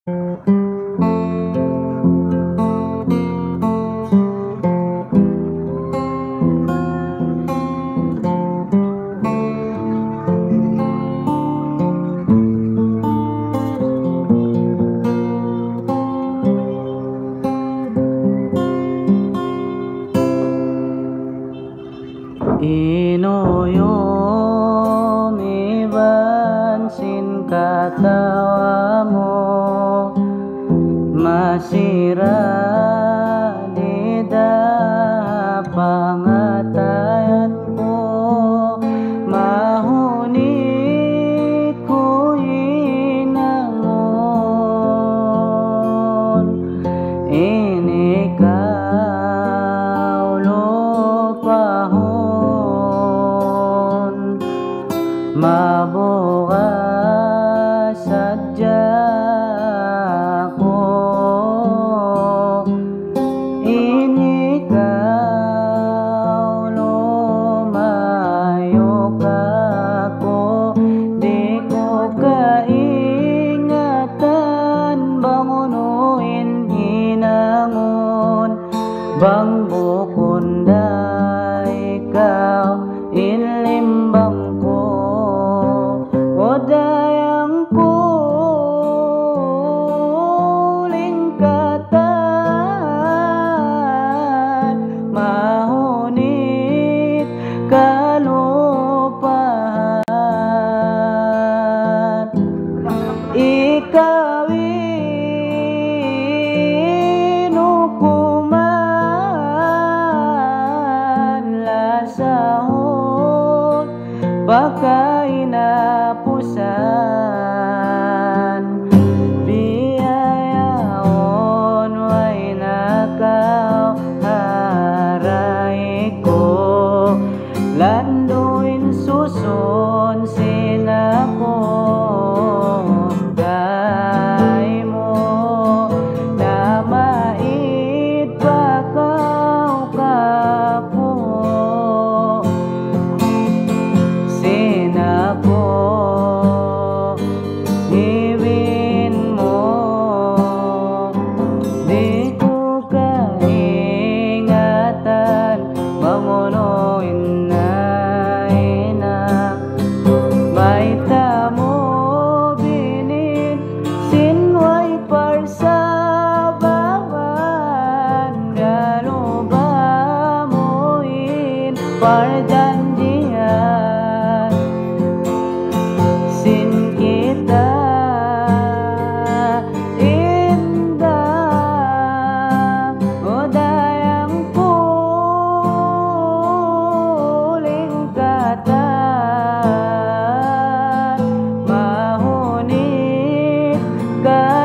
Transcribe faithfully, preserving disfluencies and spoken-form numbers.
Inoyomi bansin katawamu, masira di pangatayanku, mahuni ku inangon. Ini kau lupahon, mabuka saja ko. Ini kau lumayo kako, di ko kaingatan bangunuin hinangon. Bang bukunday ikaw inlimbang ko, wadayang ko lingkatan, mahunit kalupahan. Ikaw sahot baka inapusan, biyayaon way nakaw haray ko, landuin susun sinako day mo, na mait bakaw kapo. Sinako iwin mo, di ko kaingatan bangunuin na ina. May tamo binin sinway parsabawan, gano ba moin parjanjian. Sin kita indah, odayang puling katan, mahunit ka